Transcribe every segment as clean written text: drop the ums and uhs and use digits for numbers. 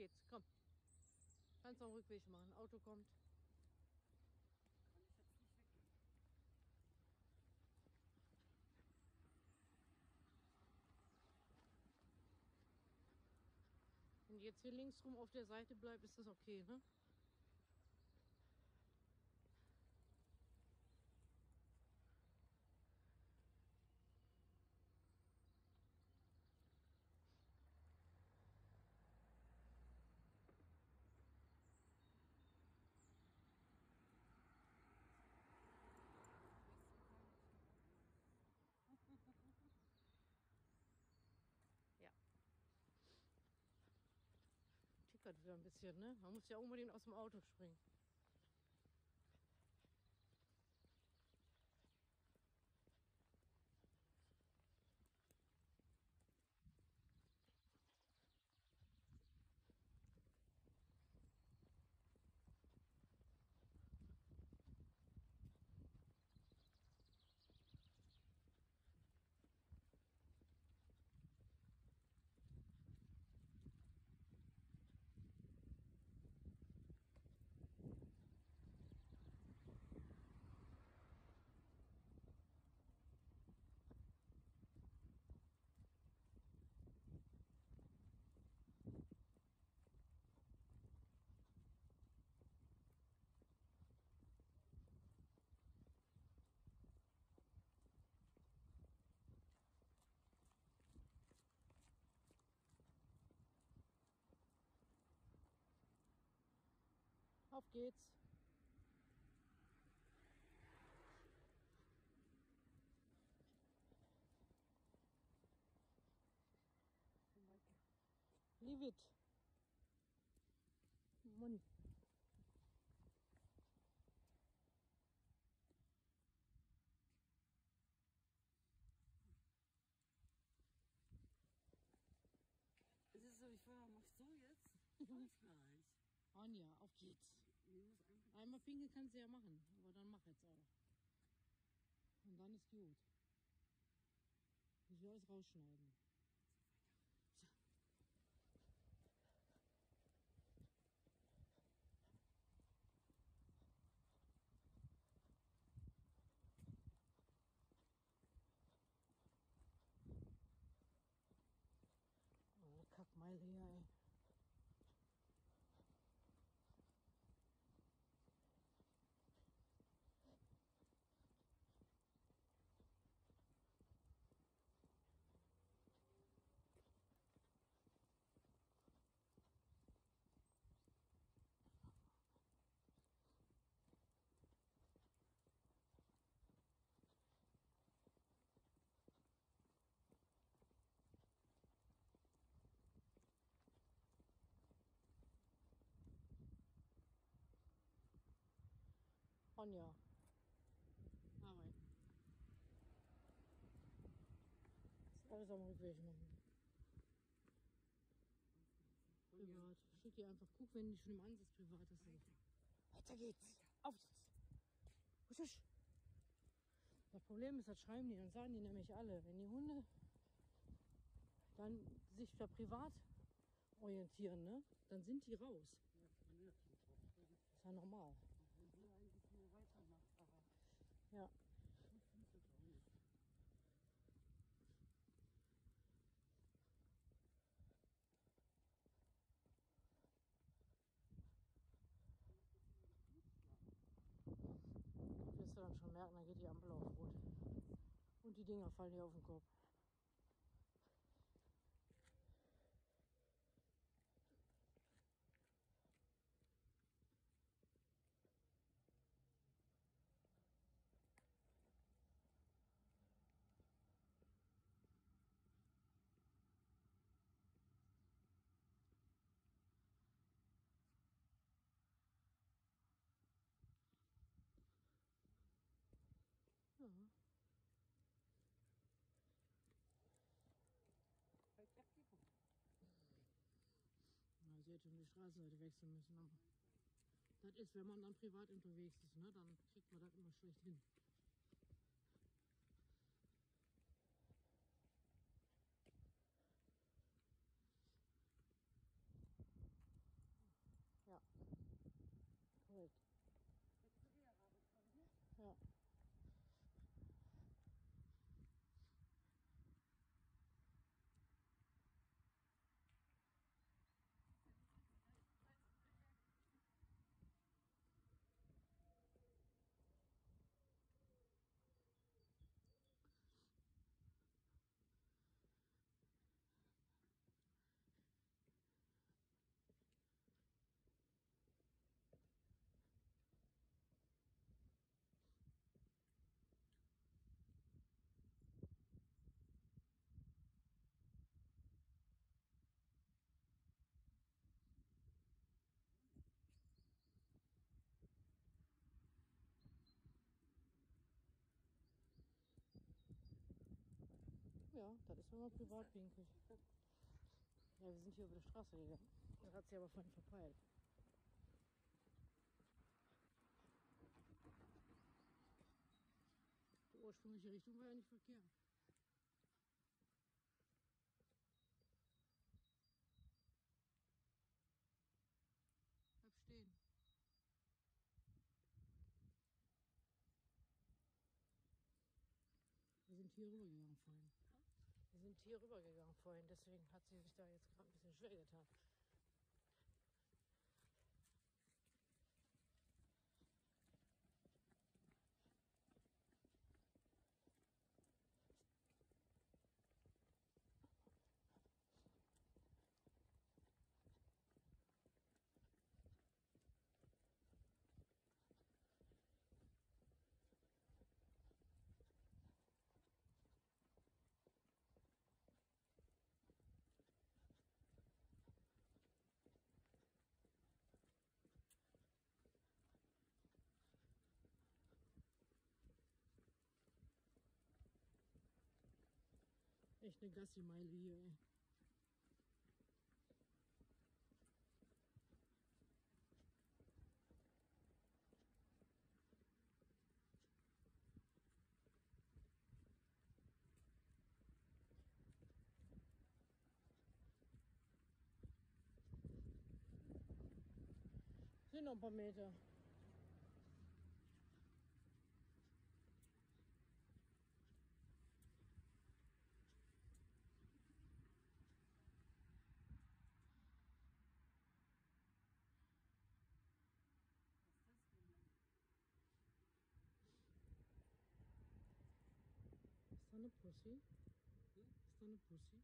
geht's, komm. Kannst auch einen Rückweg machen. Auto kommt. Kann ich jetzt nicht weggehen. Wenn du jetzt hier links rum auf der Seite bleibst, ist das okay, ne? Ja. Tickert wieder ein bisschen, ne? Man muss ja unbedingt aus dem Auto springen. Auf geht's. Leave it. Money. Es ist so, ich war mach so jetzt. Ich weiß gar nicht. Anja, auf geht's. Ich muss einfach. Einmal Pinkel kannst du ja machen, aber dann mach jetzt auch. Und dann ist gut. Ich will alles rausschneiden. So. Oh, Kackmeile hier, ey. Anja. Arbeiten. Alles am Rückweg machen. Privat. Schick dir einfach. Guck, wenn die schon im Ansatz privat ist. Weiter geht's. Auf geht's. Husch, husch. Das Problem ist, das schreiben die, dann sagen die nämlich alle, wenn die Hunde dann sich da privat orientieren, ne, dann sind die raus. Ist ja normal. Ich will eigentlich hier weitermachen, aber Ja. ich finde es auch nicht. Wirst du dann schon merken, dann geht die Ampel auf Rot. Und die Dinger fallen dir auf den Kopf. Ja. Na, sie hätte schon die Straßenseite wechseln müssen. Aber das ist, wenn man dann privat unterwegs ist, ne, dann kriegt man das immer schlecht hin. Ja, das ist, wenn man privat pinkelt. Ja, wir sind hier über die Straße gegangen. Das hat sie aber vorhin verpeilt. Die ursprüngliche Richtung war ja nicht verkehrt. Bleib stehen. Wir sind hier rübergegangen vorhin. Wir sind hier rübergegangen vorhin, deswegen hat sie sich da jetzt gerade ein bisschen schwer getan. Echt eine Gassi-Meile hier, ey. Sind noch ein paar Meter. Ist da eine Pussy? Ist da eine Pussy?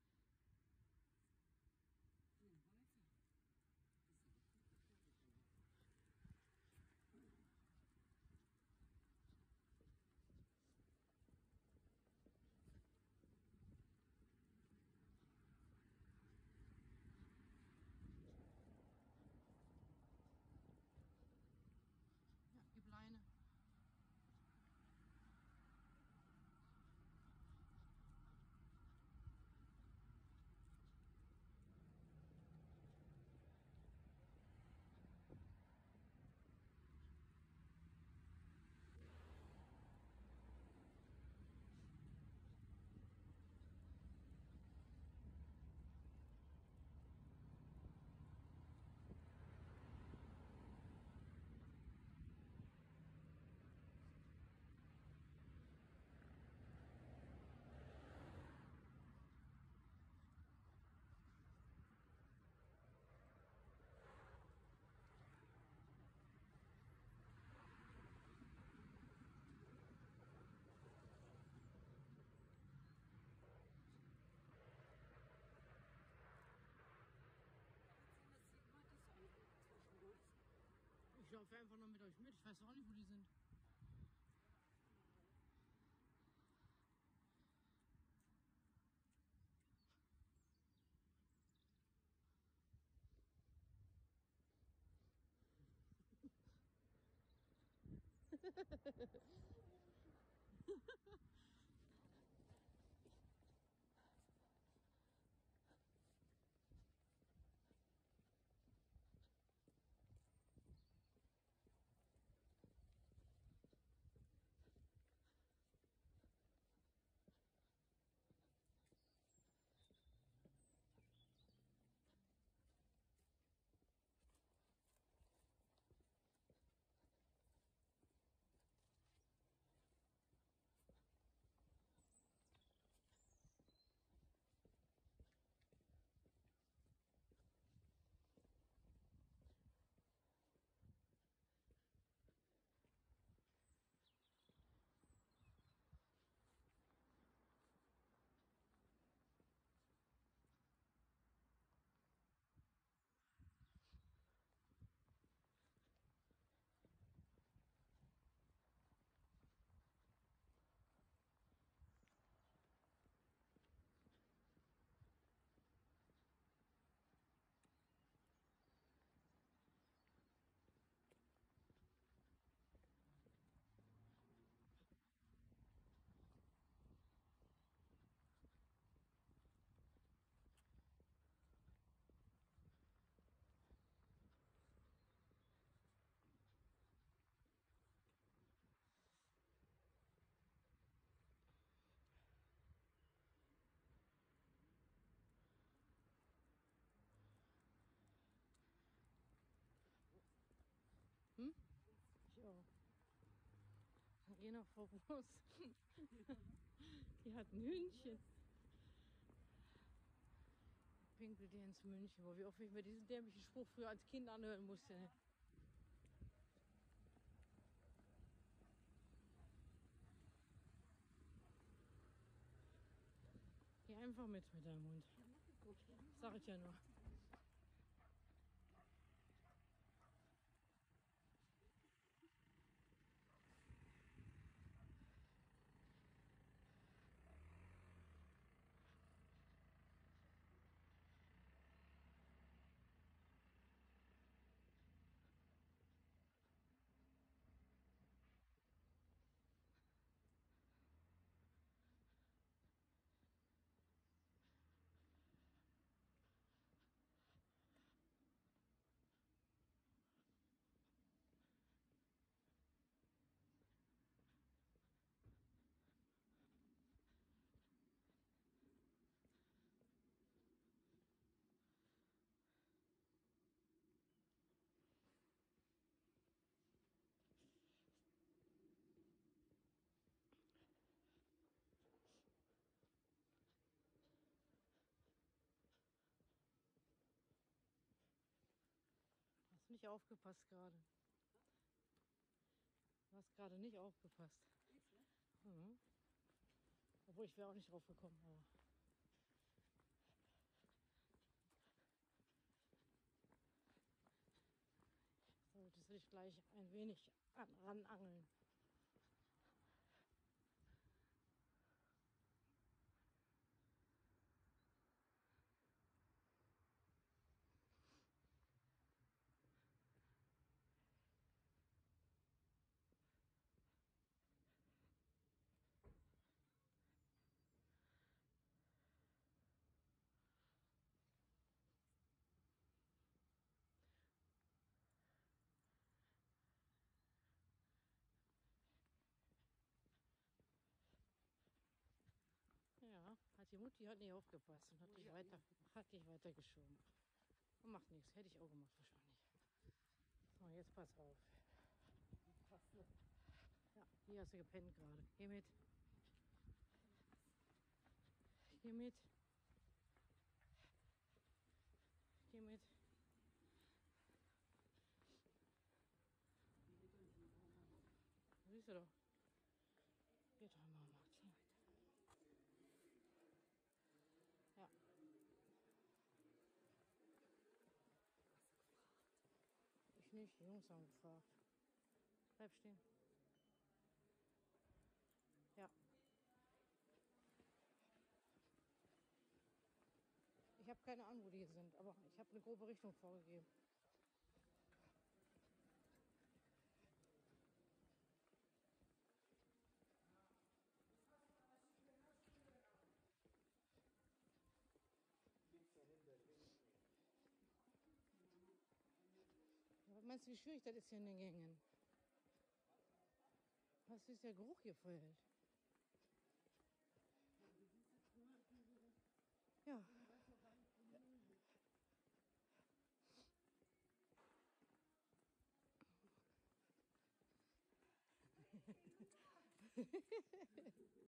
Ja, gib Leine. Ich laufe einfach noch mit euch mit. Ich weiß auch nicht, wo die sind. Geh nach Frau Bus. Die hat ein Hündchen. Pinkelt die ins München, wo wie oft ich mir diesen dämlichen Spruch früher als Kind anhören musste. Ne? Geh einfach mit deinem Hund. Sag ich ja nur. Hast nicht aufgepasst gerade. Du hast gerade nicht aufgepasst. Mhm. Obwohl ich wäre auch nicht drauf gekommen. Aber solltest du dich gleich ein wenig ranangeln. Ja, die Mutti hat nicht aufgepasst und hat dich weitergeschoben. Und macht nichts, hätte ich auch gemacht wahrscheinlich. So, jetzt pass auf. Ja, hier hast du gepennt gerade. Geh mit. Geh mit. Geh mit. Siehst du doch. Geht doch mal, Martin. Ja. Ich nicht, die Jungs haben gefragt. Bleib stehen. Ja. Ich habe keine Ahnung, wo die sind, aber ich habe eine grobe Richtung vorgegeben. Ja, meinst du, wie schwierig das ist hier in den Gängen? Was ist der Geruch hier verhält? Ja.